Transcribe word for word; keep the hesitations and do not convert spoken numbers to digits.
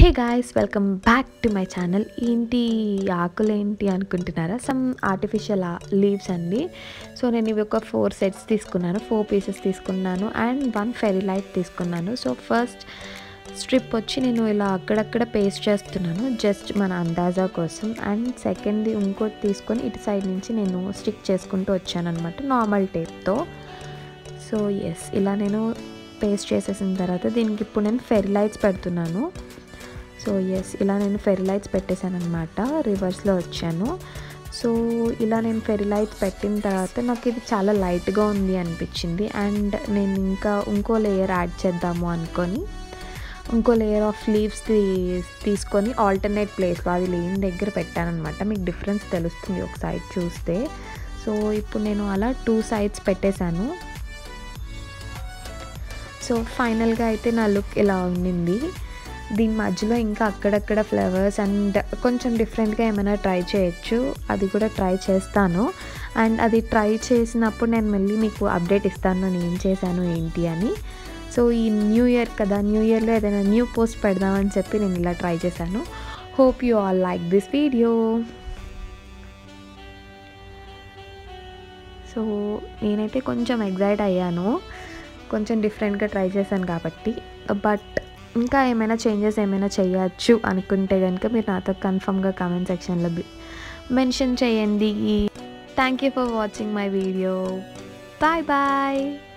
Hey guys, welcome back to my channel. ఏంటి ఆకులు ఏంటి అనుకుంటున్నారా? సమ్ ఆర్టిఫిషియల్ లీవ్స్ అండి. సో నేను ఇవి ఒక ఫోర్ సెట్స్ తీసుకున్నాను, ఫోర్ పీసెస్ తీసుకున్నాను అండ్ వన్ ఫెరీ లైట్ తీసుకున్నాను. సో ఫస్ట్ స్ట్రిప్ వచ్చి నేను ఇలా అక్కడక్కడ పేస్ట్ చేస్తున్నాను జస్ట్ మన అందాజా కోసం. అండ్ సెకండ్ ఇంకోటి తీసుకొని ఇటు సైడ్ నుంచి నేను స్టిక్ చేసుకుంటూ వచ్చాను అనమాట నార్మల్ టేప్తో. సో ఎస్, ఇలా నేను పేస్ట్ చేసేసిన తర్వాత దీనికి ఇప్పుడు నేను ఫెరీ లైట్స్ పెడుతున్నాను. సో ఎస్, ఇలా నేను ఫెరీ లైట్స్ పెట్టేశాను అనమాట, రివర్స్లో వచ్చాను. సో ఇలా నేను ఫెరీ లైట్స్ పెట్టిన తర్వాత నాకు ఇది చాలా లైట్గా ఉంది అనిపించింది. అండ్ నేను ఇంకా ఇంకో లేయర్ యాడ్ చేద్దాము అనుకొని ఇంకో లేయర్ ఆఫ్ లీవ్స్ తీసుకొని ఆల్టర్నేట్ ప్లేస్లో అది లేని దగ్గర పెట్టాను అనమాట. మీకు డిఫరెన్స్ తెలుస్తుంది ఒక సైడ్ చూస్తే. సో ఇప్పుడు నేను అలా టూ సైడ్స్ పెట్టేశాను. సో ఫైనల్గా అయితే నా లుక్ ఇలా ఉండింది. దీని మధ్యలో ఇంకా అక్కడక్కడ ఫ్లవర్స్ అండ్ కొంచెం డిఫరెంట్గా ఏమైనా ట్రై చేయొచ్చు, అది కూడా ట్రై చేస్తాను. అండ్ అది ట్రై చేసినప్పుడు నేను మళ్ళీ మీకు అప్డేట్ ఇస్తాను నేను ఏం చేశాను ఏంటి అని. సో ఈ న్యూ ఇయర్ కదా, న్యూ ఇయర్లో ఏదైనా న్యూ పోస్ట్ పెడదామని చెప్పి నేను ఇలా ట్రై చేశాను. Hope you all like this video. So నేనైతే కొంచెం ఎగ్జైట్ అయ్యాను, కొంచెం డిఫరెంట్గా ట్రై చేశాను కాబట్టి. బట్ ఇంకా ఏమైనా చేంజెస్ ఏమైనా చేయొచ్చు అనుకుంటే కనుక మీరు నాతో కన్ఫర్మ్గా కామెంట్ సెక్షన్లో మెన్షన్ చేయండి. Thank you for watching my video. Bye bye.